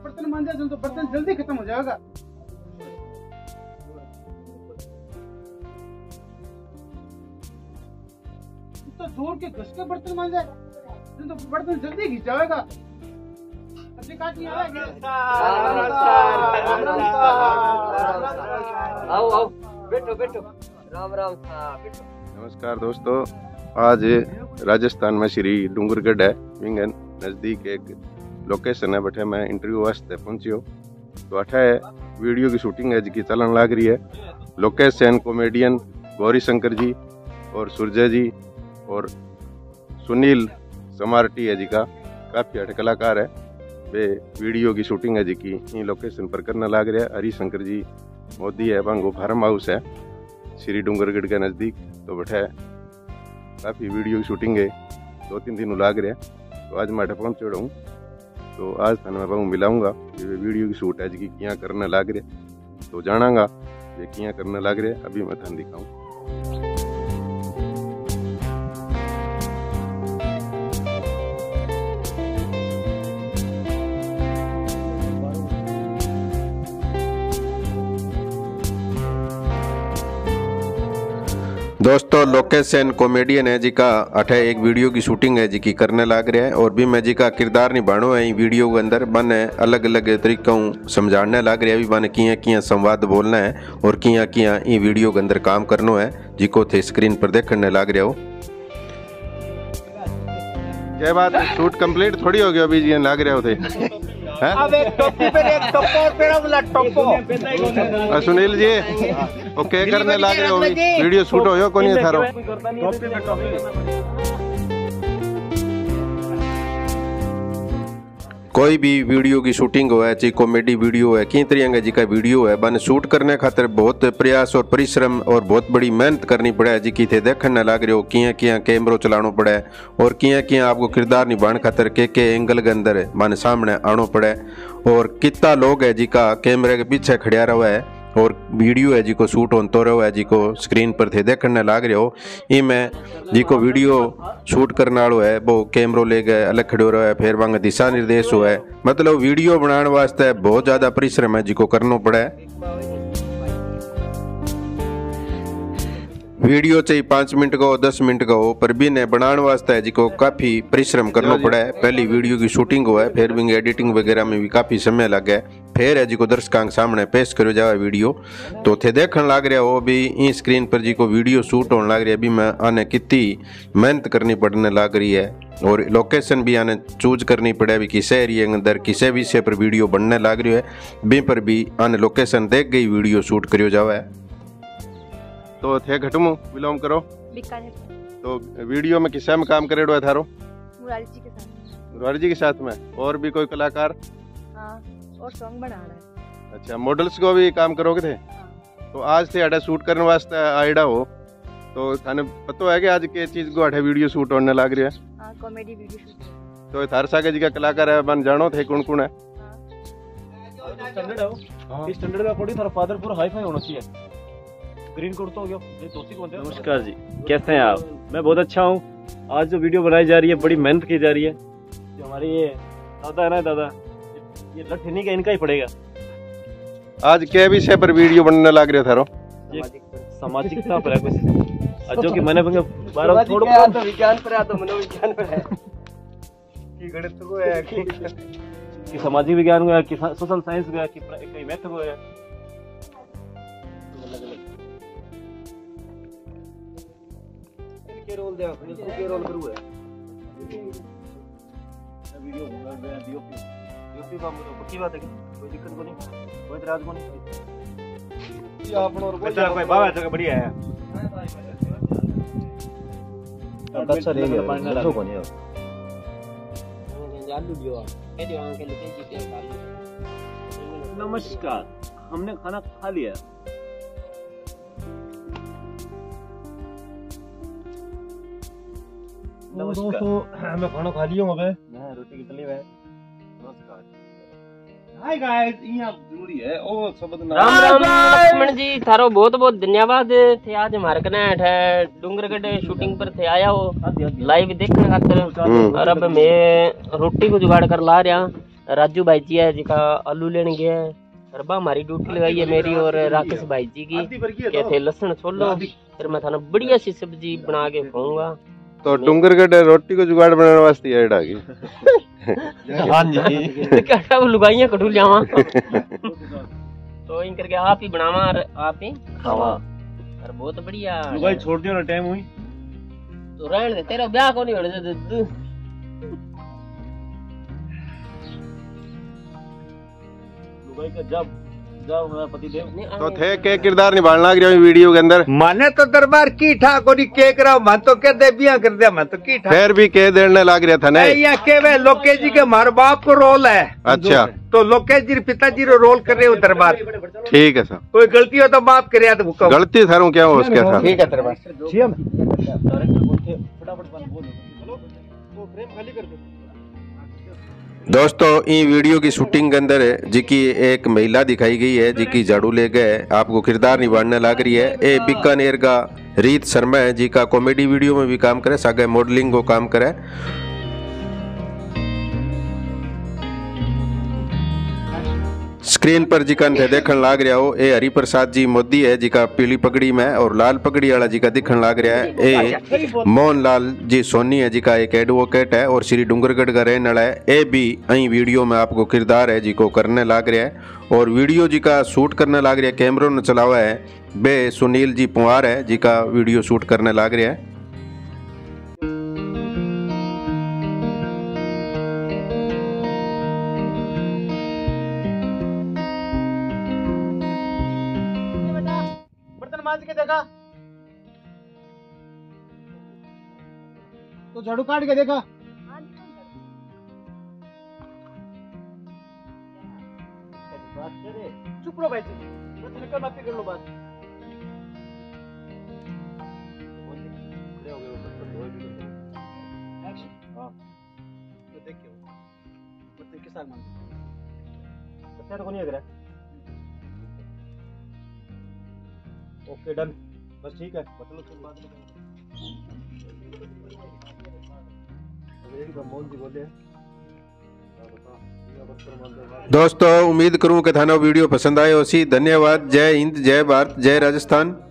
बर्तन मान जाए तो बर्तन जल्दी खत्म हो जाएगा। तो जोर के घस के बर्तन मान जाए तो बर्तन जल्दी घिस जाएगा। आओ आओ बैठो बैठो। राम राम बैठो। नमस्कार दोस्तों, आज राजस्थान में श्री डूंगरगढ़ है विंगन नज़दीक एक लोकेशन है। बैठे मैं इंटरव्यू वास्ते पहुंचियो तो अठे वीडियो की शूटिंग है जिसकी चलन लग रही है। लोकेशन कॉमेडियन गौरी शंकर जी और सूर्य जी और सुनील समार्टी है जी का काफ़ी अठ कलाकार है। वे वीडियो की शूटिंग है जी की इन लोकेशन पर करने लग रहा है। हरी शंकर जी मोदी है बांगो फार्म हाउस है श्री डूंगरगढ़ के नज़दीक। तो बैठे काफ़ी वीडियो की शूटिंग है, 2-3 दिन लग रहा है। तो आज मैं पहुँच चुका हूँ तो आज थाने मैं मिलाऊंगा ये वीडियो की शूट है जी क्या करने लग रहे तो जानागा ये क्या करने लग रहे। अभी मैं थाने दिखाऊँ। दोस्तों लोकेशन कॉमेडियन है जी का अठे एक वीडियो की शूटिंग है जी की करने लग रहा है और भी मैं जी का किरदार निभानो है वीडियो के अंदर। बने अलग अलग तरीकों समझाने लग रहा है भी बने किया किया संवाद बोलना है और किया किया ये वीडियो के अंदर काम करना है जी को थे स्क्रीन पर देखने लग रहे हो। क्या बात है, शूट कंप्लीट थोड़ी हो गया अभी जी लग रहे होते। अब एक टोपी पे एक टोपो पेड़ा वाला टोपो। सुनील जी ओके करने लग रहे हो वीडियो शूट हो को नहीं थारो। कोई भी वीडियो की शूटिंग हो है चाहे कॉमेडी वीडियो है किस तरह जी का वीडियो है बन शूट करने खातिर बहुत प्रयास और परिश्रम और बहुत बड़ी मेहनत करनी पड़े है जी की थे देखने लग रहे हो किया किया कैमरो चलानो पड़े और किया किया आपको किरदार निभाने खातिर के एंगल के अंदर मन सामने आनो पड़े और कितना लोग है जी का कैमरे के पीछे खड़ा रहा है और वीडियो है जी को शूट होते रहो है जी को स्क्रीन पर थे देखने लग रहे हो। इमें जी को वीडियो शूट करने वालों है वो कैमरो ले गए अलग खड़ो रहो है फिर वहाँ दिशा निर्देश हो है। मतलब वीडियो बनाने वास्ते बहुत ज़्यादा परिश्रम है जी को करना पड़े। वीडियो चाहिए 5 मिनट का हो 10 मिनट का हो पर भी ने बनाने वास्ते है जी को काफ़ी परिश्रम करना पड़ा है। पहली वीडियो की शूटिंग हुआ है फिर भी एडिटिंग वगैरह में भी काफ़ी समय लग गया फिर है जी को दर्शकों के सामने पेश करो जाए वीडियो तो थे देखने लग रहा हो भी ई स्क्रीन पर जी को वीडियो शूट होने लग रही है। अभी मैं आने कितनी मेहनत करनी पड़ने लग रही है और लोकेशन भी आने चूज करनी पड़े अभी किस एरिया के अंदर किसी विषय पर वीडियो बनने लग रही है भी पर भी आने लोकेशन देख गई वीडियो शूट करो जाए। तो थे घटमू बिलोंग करो तो वीडियो में किस में काम करे है थारो? मुरारी जी के साथ में और भी कोई कलाकार? हाँ, और सॉन्ग बना रहा है। अच्छा मॉडल्स को भी काम करोगे थे? हाँ। तो आज थे अठे शूट करने वास्ते आइडा हो तो थाने पता है कि आज के चीज को अठे वीडियो शूट होने लग रही है? हाँ, कॉमेडी वीडियो शूट। तो थार सागे जी का कलाकार है बन जानो थे कौन कौन है? स्टैंडर्ड है वो स्टैंडर्ड का अकॉर्डिंग थारा फादर पूरा हाई फाई होना चाहिए। ग्रीन कोट तो हो गया ये दोस्ती कौन है? नमस्कार जी, कैसे हैं आप? मैं बहुत अच्छा हूँ। आज जो वीडियो बनाई जा रही है बड़ी मेहनत की जा रही है। जो हमारी ये दादा है ना दादा ये लठ नहीं का इनका ही पड़ेगा। आज क्या विषय पर वीडियो बनने लग रहे थारो? सामाजिकता पर है कुछ जो कि मैंने 12 थोड़ा तो विज्ञान पर है तो मनोविज्ञान पर है कि गणित को है कि सामाजिक विज्ञान को है कि सोशल साइंस को है कि कई मैथ को है। के रोल दे के रोल करू है वीडियो डीओपी का पक्की बात है कि कोई दिक्कत को नहीं कोई इतराज को नहीं। ये अपन और कोई बाबा जगह बढ़िया है अच्छा रहेगा जो कोनी नमस्कार, हमने खाना खा लिया। दोस्तों मैं खाना खा लिया हूं। अबे मैं रोटी की तली है। नमस्कार। हाय गाइस यहाँ जरूरी है ओ शब्द ना राम राम लक्ष्मण जी थारो बहुत बहुत धन्यवाद थे आज हमारे कने डूंगरगढ़ शूटिंग पर थे आया हो लाइव देखने खातिर और अब मैं रोटी को जुगाड़ कर ला रहा राजू भाई जी है जिका आलू लेने गया है। रबा हमारी ड्यूटी लगाई है मेरी और राकेश भाई जी की, कहते लहसुन छोलो, फिर मैं थाना बढ़िया सी सब्जी बना के खाऊंगा। तो डूंगरगढ़ रोटी को जुगाड़ बनाने वास्ते ऐड आ गई। हाँ जी क्या लुगाइयां कटू लियावा तो इन करके आप ही बनावा और आप ही खावा और बहुत बढ़िया। लुगाई छोड़ दियो ना टाइम हुई तो रहने दे, तेरा ब्याह को नहीं होने दे। लुगाई का जब हमारा पति देव तो थे के किरदार निभाने लग रहा वीडियो के अंदर। माने तो दरबार की ठाकुरी के करा मैं तो कह दे बिया कर दिया, मैं तो की ठा फिर भी के देने लग रहा था नहीं। या के वे लोकेश जी के मार बाप को रोल है। अच्छा तो लोकेश जी पिताजी रो रोल कर रहे हो दरबार। ठीक है सर, कोई गलती हो तो माफ करे तो हुक्म। गलती सर क्या हो उसके साथ। ठीक है दरबार दोस्तों ई वीडियो की शूटिंग के अंदर जी की एक महिला दिखाई गई है जी की झाड़ू ले गए आपको किरदार निभाने लग रही है। ए बीकानेर का रीत शर्मा है जी का कॉमेडी वीडियो में भी काम करे, सागे मॉडलिंग को काम करे। स्क्रीन पर जी का देखने लग रहा हो ए हरिप्रसाद जी मोदी है जी का पीली पगड़ी में और लाल पगड़ी वाला जी का दिखने लग रहा है। ए मोहनलाल जी सोनी है जी का एक एडवोकेट है और श्री डूंगरगढ़ का रहने वाला है। ए भी अही वीडियो में आपको किरदार है जी को करने लग रहा है और वीडियो जी का शूट करने लग रहा है। कैमरों ने चलावा है बे सुनील जी पुआर है जी का वीडियो शूट करने लग रहा है। बर्तन मांज के देखा तो झाड़ू काट के देखा। चुप रहो भाई निकल बात कर लो बात। तो देखिए बर्तन किस साल बच्चा तो को नहीं लग रहा। ओके डन, बस ठीक है बटन तुम बाद में दोस्तों उम्मीद करूं कि थाना वीडियो पसंद आए। उसी धन्यवाद। जय हिंद, जय भारत, जय राजस्थान।